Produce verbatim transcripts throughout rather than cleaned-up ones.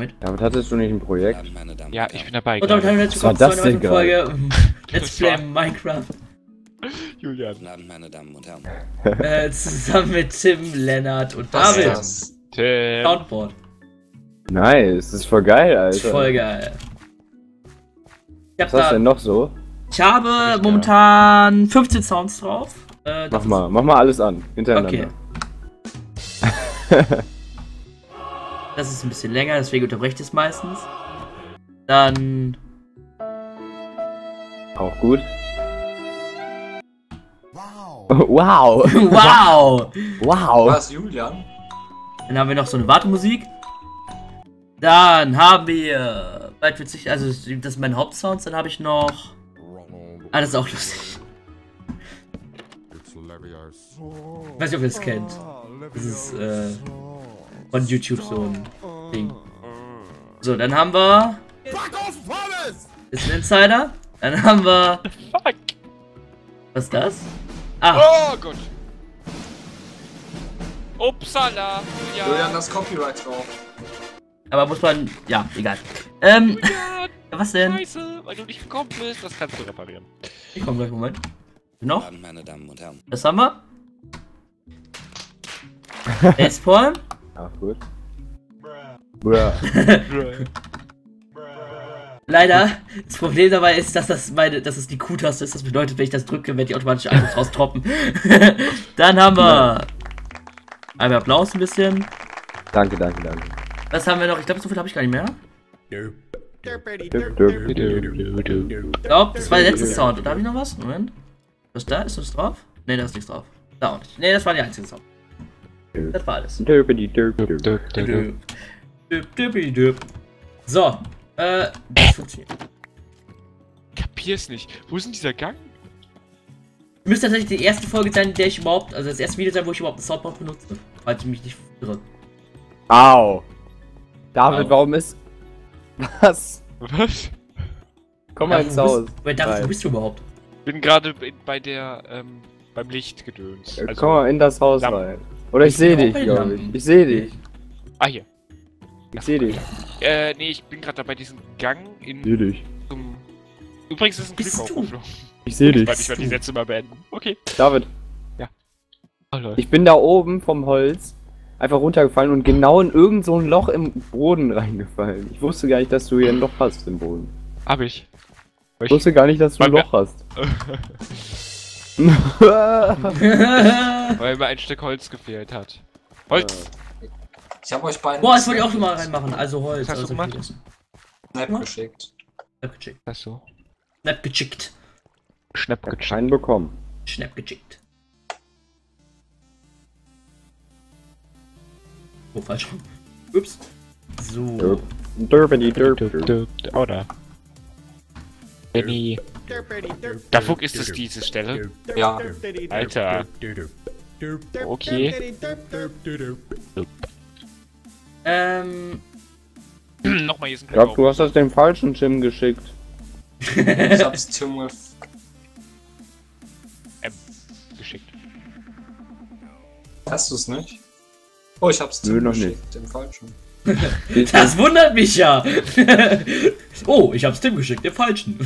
Moment. Damit hattest du nicht ein Projekt? Ja, ich bin dabei. Und damit haben wir jetzt Was war das denn Folge Let's Play Minecraft. Julian. Guten Abend, meine Damen und Herren. Äh, zusammen mit Tim, Lennart und David. Tim. Soundboard. Nice, das ist voll geil, Alter. Das ist voll geil. Ich, hab Was hast du da, denn noch so? ich habe momentan fünfzehn Sounds drauf. Äh, Mach mal, mach mal alles an, hintereinander. Okay. Das ist ein bisschen länger, deswegen unterbreche ich es meistens. Dann... Auch gut. Wow. Wow! Wow. Was, Julian? Dann haben wir noch so eine Wartemusik. Dann haben wir... Bald witzig, also das sind meine Hauptsounds. Dann habe ich noch... Ah, das ist auch lustig. Ich weiß nicht, ob ihr es kennt. Das ist äh, von YouTube so ein Ding. So, dann haben wir... Ist ein Insider. Dann haben wir... Fuck. Was ist das? Ah, Oh Gott. Upsala. Julian, Julian. das Copyright drauf. aber muss man... Ja, egal. Ähm, Julian. was denn? Scheiße, weil du nicht gekommen bist. Das kannst du reparieren. Ich komm gleich, Moment. Guten Noch? Abend, meine Damen und Herren. Das haben wir. Facepalm. Ach gut. Bruh. Leider, das Problem dabei ist, dass das meine, dass es die Q-Taste ist. Das bedeutet, wenn ich das drücke, werden die automatisch Items raustroppen. Dann haben wir einmal Applaus ein bisschen. Danke, danke, danke. Was haben wir noch? Ich glaube, so viel habe ich gar nicht mehr. Dürp, dürp. Ich glaube, das war der letzte Sound. Und da habe ich noch was? Moment. Was ist da? Ist das drauf? Ne, da ist nichts drauf. Da auch nicht. Ne, das war die einzige Sound. Das war alles. Dürpidi, dürp, dürp. Döp. Döp, döp, döp. So. Äh, das funktioniert. Kapier's nicht. Wo ist denn dieser Gang? Müsste tatsächlich die erste Folge sein, in der ich überhaupt, also das erste Video sein, wo ich überhaupt ein Soundboard benutze. Falls ich mich nicht irre. Au. David, Au. warum ist... Was? Was? Komm mal Ja, ins wo Haus. bist, wer David, wo Nein. bist du überhaupt? Bin gerade in- bei der, ähm, beim Lichtgedöns. Äh, Komm mal in das Haus Lampen. rein. Oder ich Ich sehe bin auch dich, bei den glaube ich. Lampen. Ich sehe dich. Ah, hier. Ich sehe dich. Äh, nee, ich bin gerade dabei, diesen Gang in Ich sehe dich. zum... Übrigens ist ein Bist Glück du? aufgeflogen. Ich sehe dich. Weil ich werde die Sätze mal beenden. Okay. David, Oh, Leute. ich bin da oben vom Holz einfach runtergefallen und genau in irgend so ein Loch im Boden reingefallen. Ich wusste gar nicht, dass du hier ein Loch hast im Boden. Hab ich. Weil Ich wusste gar nicht, dass du ein Weil Loch hast. Weil mir ein Stück Holz gefehlt hat. Holz! Ich habe euch beiden Boah, das wollte ich auch schon mal reinmachen. Also Holz. Was hast Also du gemacht? vieles. Snap geschickt. Snap gechickt. Ach so. Snap gechickt. Schnapp Ich hab keinen bekommen. Snap gechickt. Oh, falsch rum. Ups. So. Dürp. Dürpidi, dürp, dürp. Oder? Benny. Da wo ist es diese Stelle? Ja. Alter. Okay. Ähm. Nochmal hier ist ein Ich glaube, du hast das dem falschen Tim geschickt. Ich hab's Tim with. M geschickt. Hast du's nicht? Oh, ich hab's Nö, Tim noch geschickt. Den falschen. Das wundert mich ja. Oh, ich hab's Tim geschickt, den falschen.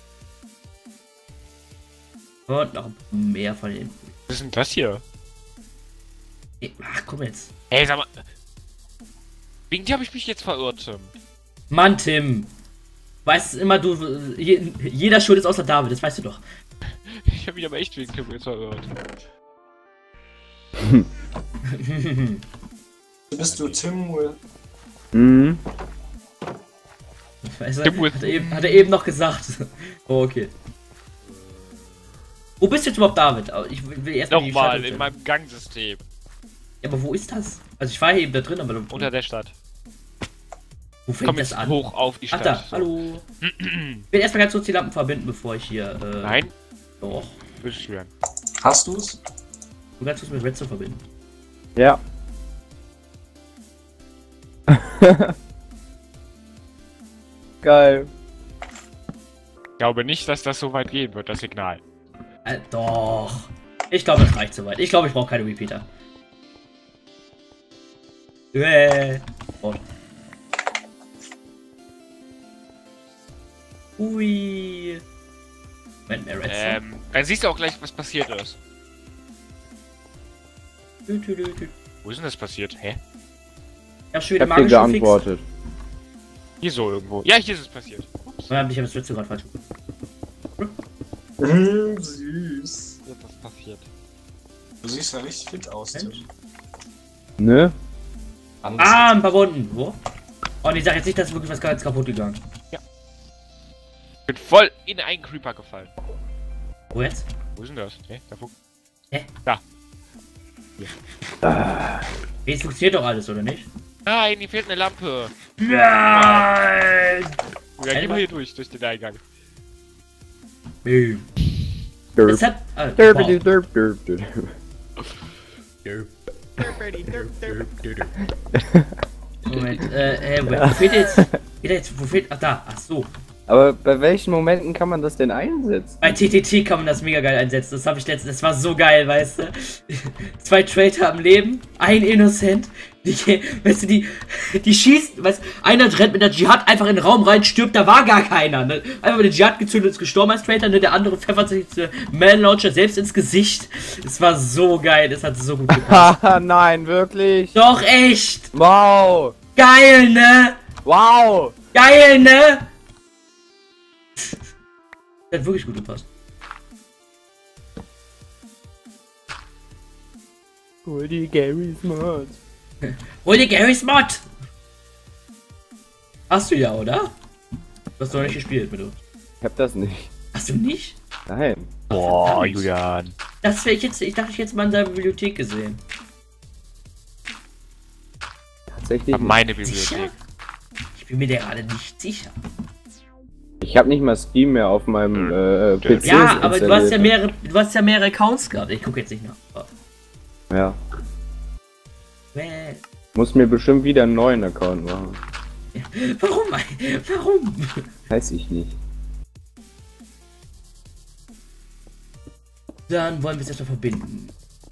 Und noch mehr von den. Was ist denn das hier? Ach, komm jetzt. Ey, sag mal. Wegen dir habe ich mich jetzt verirrt, Tim. Mann, Tim. Weißt immer du, je, jeder schuld ist außer David, das weißt du doch. Ich habe mich aber echt wegen Tim jetzt verirrt. Bist du Tim with. Mhm. Weißt du, Tim with- hat, er eben, hat er eben noch gesagt. Oh, okay. Wo bist du jetzt überhaupt, David? Ich will erst mal die Nochmal, Stadt in umstellen. meinem Gangsystem. Ja, aber wo ist das? Also ich war hier eben da drin, aber du, Unter der Stadt. wo fängt Komm das jetzt an? hoch auf die Ach Stadt. da, So. hallo. Ich will erstmal ganz kurz die Lampen verbinden, bevor ich hier. Äh, Nein, Doch. beschwören. Hast du's? Du kannst es mit Redstone verbinden. Ja. Geil. Ich glaube nicht, dass das so weit gehen wird, das Signal. Äh, doch. Ich glaube, das reicht soweit. Ich glaube, ich brauche keine Repeater. Äh. Oh. Ui. Moment, mehr Redstone. Ähm, dann siehst du auch gleich, was passiert ist. Dü, dü, dü, dü. Wo ist denn das passiert? Hä? Ja, schön, Ich hab dir geantwortet. Hier so irgendwo. Ja, hier ist es passiert. Ups. Ich habe das letzte gerade falsch. Mm, süß. Hier ist was passiert. Du siehst ja richtig fit aus, Tim. Ne? Anders Ah, ein paar Wunden. Wo? Oh, und ich sag jetzt nicht, dass wirklich was ganz kaputt gegangen. Ich bin voll in einen Creeper gefallen. Wo jetzt? Wo ist denn das? Hä? Da guck. Hä? Da. Jetzt funktioniert doch alles, oder nicht? Nein, hier fehlt eine Lampe. Nein! Ja, geh Einmal- mal hier durch, durch den Eingang. Boom. Derp. Es hat. Ah, Derp, wow. derp, derp, derp. Moment, äh, äh, wo fehlt jetzt? Geht jetzt? Wo fehlt? Ach, da. Ach so. Aber bei welchen Momenten kann man das denn einsetzen? Bei T T T kann man das mega geil einsetzen. Das habe ich letztens. Das war so geil, weißt du? Zwei Traitor am Leben, ein Innocent. Die, weißt du, die, die schießen, weißt du, einer rennt mit der Dschihad einfach in den Raum rein, stirbt, da war gar keiner. Ne? Einfach mit der Dschihad gezündet, ist gestorben als Traitor, ne? Der andere pfeffert sich den Man Launcher selbst ins Gesicht. Es war so geil, es hat so gut gepasst. Haha, nein, wirklich? Doch, echt! Wow! Geil, ne? Wow! Geil, ne? Das hat wirklich gut gepasst. Hol die Gary's Mod. Hol dir Gary's Mod! Hast du ja, oder? Du hast doch nicht gespielt mit uns. Ich hab das nicht. Hast du nicht? Nein. Boah, Julian. Das wäre ich jetzt. Ich dachte, ich hätte es mal in seiner Bibliothek gesehen. Tatsächlich nicht. Meine Sicher? Bibliothek. Ich bin mir der gerade nicht sicher. Ich hab nicht mal Steam mehr auf meinem äh, P C. Ja, aber du hast ja mehrere. Du hast ja mehrere Accounts gehabt. Ich gucke jetzt nicht nach. Oh. Ja. Well. Muss mir bestimmt wieder einen neuen Account machen. Warum? Warum? Weiß ich nicht. Dann wollen wir es erstmal verbinden.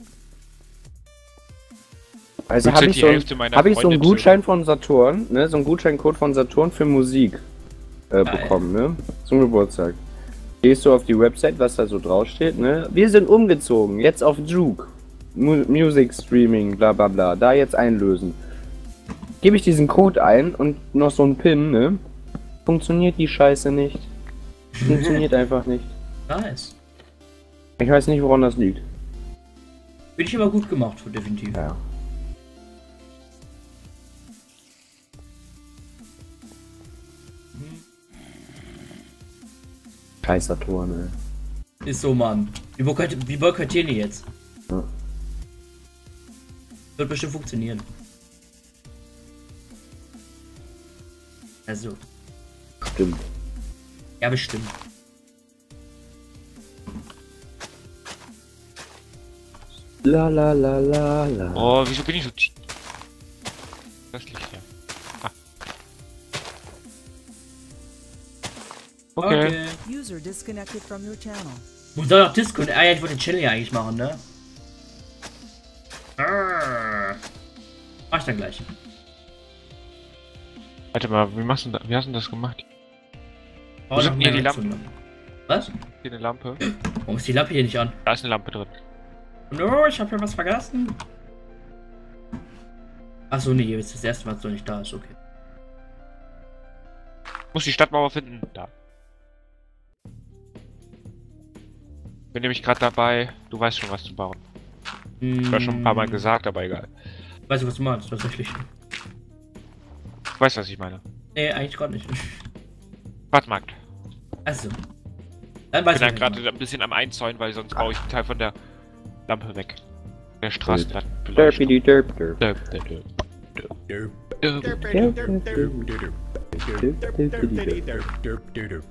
Also Willst habe du ich, die so Hälfte ein, meiner hab ich so einen Freunde Gutschein von Saturn, ne, so einen Gutscheincode von Saturn für Musik äh, Geil. bekommen, ne, zum Geburtstag. Gehst du auf die Website, was da so draufsteht, ne, wir sind umgezogen, jetzt auf Juke, Mu Music Streaming, bla bla bla, da jetzt einlösen. Gebe ich diesen Code ein und noch so einen Pin, ne, funktioniert die Scheiße nicht. Funktioniert einfach nicht. Nice. Ich weiß nicht, woran das liegt. Bin ich aber gut gemacht, definitiv. Ja. Scheiß Saturn, ey. Ist so, Mann. Wie boykott- wie boykottieren die jetzt? Ja. Wird bestimmt funktionieren. Also. Stimmt. Ja, bestimmt. La la la la la. Oh, wieso bin ich so... ch- Das liegt ja. Ah. Okay. Okay. User disconnected from your channel. Wo soll noch Disco? Ah ja, ich wollte den Channel ja eigentlich machen, ne? Arrgh. Mach ich dann gleich. Warte mal, wie machst du da, wie hast du das gemacht? Oh, Wo sind noch hier die mehr Lampen? dazu. Was? Hier eine Lampe. Warum ist die Lampe hier nicht an? Da ist eine Lampe drin. No, ich habe hier was vergessen. Achso, nee, jetzt ist das erste Mal, dass du nicht da ist, okay. Muss die Stadtmauer finden. Da. Bin nämlich gerade dabei. Du weißt schon, was zu bauen. Ich war schon ein paar Mal gesagt, aber egal. Weißt du, was du meinst, tatsächlich? Du weißt, was ich meine. Nee, eigentlich gerade nicht. Quadmarkt. Also. Dann weiß Ich bin ich da nicht. gerade ein bisschen am Einzäunen, weil sonst baue ich einen Teil von der Lampe weg. Der Straßenlatten. Derpity derp derp. Derp, derp, derp. Derp, derp. Derp, derp, derp. Derpity derp.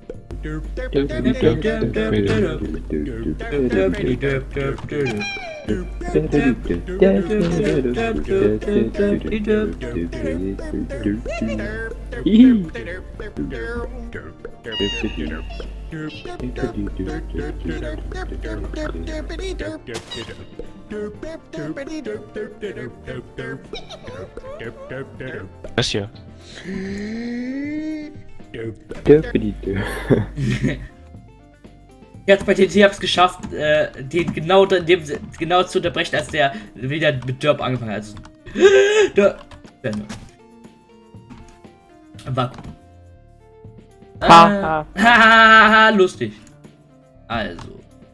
Das hier. Jetzt bei T T hab's geschafft, äh, den genau, dem, genau zu unterbrechen, als der wieder mit Derp angefangen hat. Also, der, der, war Ha, äh, ha, lustig. Also.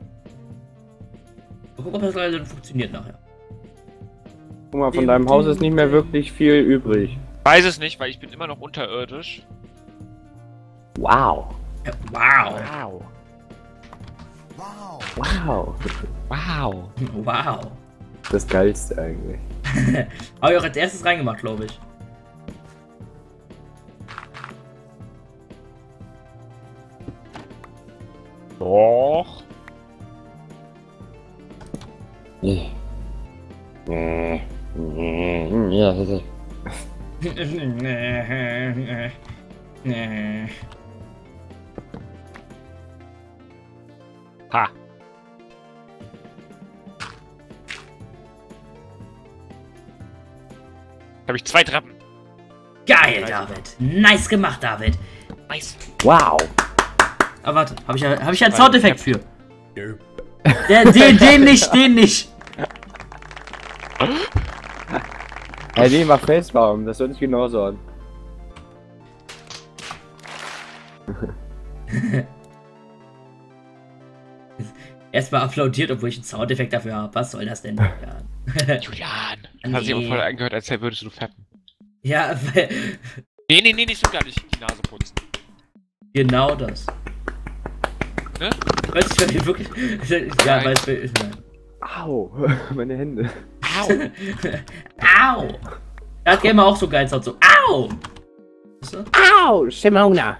Mal gucken, ob das leider funktioniert nachher. Guck mal, von deinem Haus ist nicht mehr wirklich viel übrig. Weiß es nicht, weil ich bin immer noch unterirdisch. Wow. Ja, wow. Wow. Wow. Wow. Wow. Das Geilste eigentlich. Habe ich auch als erstes reingemacht, glaube ich. Doch. Nee. Nee. Nee. Ja, das ist... Ha. Habe ich zwei Treppen. Geil, David. Nice gemacht, David. Nice. Wow. Aber warte, habe ich, ja- hab ich ja einen Soundeffekt für. Der, den, den nicht, den nicht. Hey, nee, mach Facebaum, das soll ich genauso an. Erstmal applaudiert, obwohl ich einen Soundeffekt dafür habe. Was soll das denn? Ja, Julian. Das hat sich aber voll angehört, als würdest du fetten. ja weil, Nee, nee, nee, nicht so gar nicht die Nase putzen. genau das. Ne? Weiß ich, weil wir wirklich. Ja, Nein. weil es. Au, meine Hände. Au. Au! Er hat gerne auch so geil Sound, so Au! Weißt du? Au, Shimona.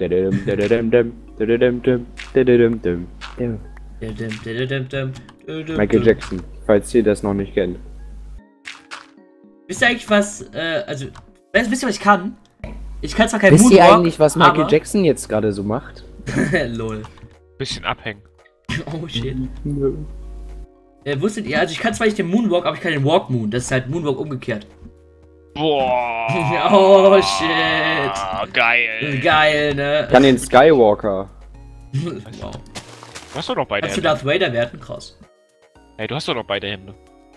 Michael Jackson, falls ihr das noch nicht kennt. Wisst ihr eigentlich was, äh, also, weißt, wisst ihr, was ich kann? Ich kann zwar kein Wisst ihr Moonwalk, eigentlich, was Michael aber... Jackson jetzt gerade so macht? Lol. Bisschen abhängen. Oh shit. Äh, wusstet ihr, also ich kann zwar nicht den Moonwalk, aber ich kann den Walk Moon. Das ist halt Moonwalk umgekehrt. Boah. Oh shit. Ah, geil. Geil, ne? Kann den Skywalker. Wow. Du hast doch noch beide Kannst du Hände. Darth Vader werden? Krass. Hey, du hast doch noch beide Hände.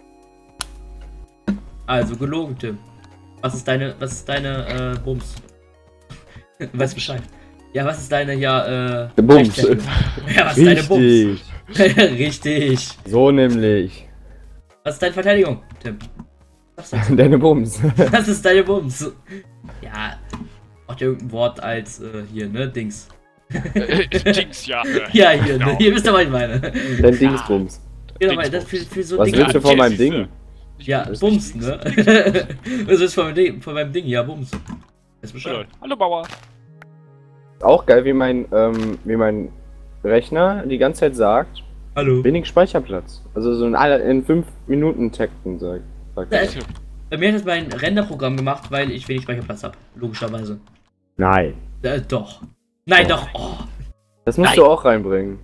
Also, gelogen, Tim. Was ist deine, was ist deine, äh, Bums? Weißt Bescheid. Ja, was ist deine, ja, äh... Bums. Rechtfertigung? Ja, was ist deine Bums? Richtig. Richtig. So nämlich. Was ist deine Verteidigung, Tim? Was ist das? Deine Bums. Was ist deine Bums? Ja, macht ja irgendein Wort als, äh, hier, ne, Dings. Jinx, ja. Ja, hier, Genau. ne, ihr wisst ja, was ich meine. Dein Dingsbums. Genau, weil das für, für so Was Dinge. willst du von meinem Ding? Ja, Das ist Bums, nicht ne? Was ist von meinem Ding? Von meinem Ding, ja, Bums. Ist Bescheid. Hallo Bauer. Auch geil, wie mein, ähm, wie mein Rechner die ganze Zeit sagt, Hallo. wenig Speicherplatz. Also so in, alle, in fünf Minuten Takten sagt. sagt Ja, er. es- Bei mir hat das mein Renderprogramm gemacht, weil ich wenig Speicherplatz habe. Logischerweise. Nein. Äh, doch. Nein, Doch. doch. Oh. Das musst Nein. du auch reinbringen.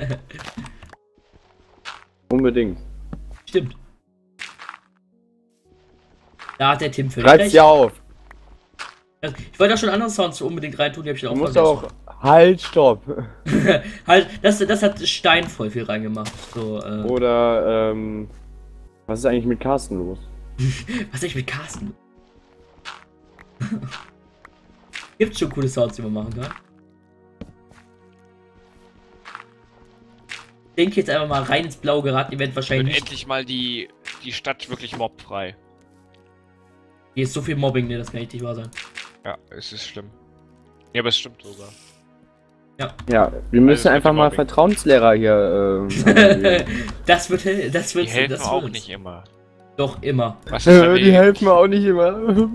Unbedingt. Stimmt. Da hat der Tim völlig Schreib's recht. dir auf. Ich wollte auch schon andere Sounds unbedingt reintun, die hab ich dann Du auch musst vergessen. auch. Halt, stopp. Halt, das, das hat Stein voll viel reingemacht. So, äh, Oder, ähm. Was ist eigentlich mit Carsten los? was ist eigentlich mit Carsten? Gibt's schon coole Sounds, die man machen kann? Ich denke jetzt einfach mal rein ins Blaue geraten, die werden Wird wahrscheinlich nicht. endlich mal die, die Stadt wirklich mobfrei. Hier ist so viel Mobbing, ne, das kann echt nicht wahr sein. Ja, es ist schlimm. Ja, aber es stimmt sogar. Ja, wir müssen Also, einfach mal Mobbing. Vertrauenslehrer hier, ähm. das wird, das wird, Die helfen das auch wird's. nicht immer. Doch, immer. Was ist wenn die wir- helfen mir auch nicht immer.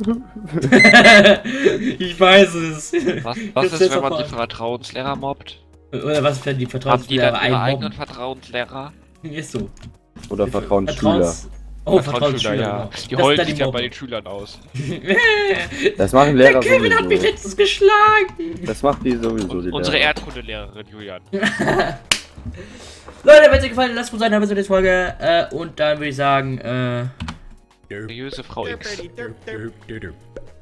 Ich weiß es. Was, Das was ist ist, jetzt wenn man auf die einmal. Vertrauenslehrer mobbt? Oder was, wenn die Haben die Vertrauenslehrer dann ihre eigenen einmobben? Vertrauenslehrer? Ist so. Oder Vertrauensschüler. Vertrauens... Oh, Vertrauensschüler, ja. genau. Die Das heulen sind dann sich die ja Mobber. bei den Schülern aus. Das machen Der Lehrer Kevin hat mich sowieso. letztens geschlagen. Das macht die sowieso, die Unsere Lehrer. Erdkundelehrerin, Julian. Leute, wenn es euch gefallen hat, lasst uns eine nächste Folge. Äh, und dann würde ich sagen, äh... Seriöse Frau X.